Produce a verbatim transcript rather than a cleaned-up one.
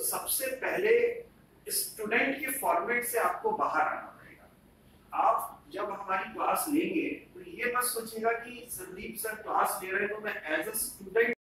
सबसे पहले स्टूडेंट के फॉर्मेट से आपको बाहर आना पड़ेगा। आप जब हमारी क्लास लेंगे तो ये मत सोचिएगा कि संदीप सर क्लास ले रहे हैं तो मैं एज अ स्टूडेंट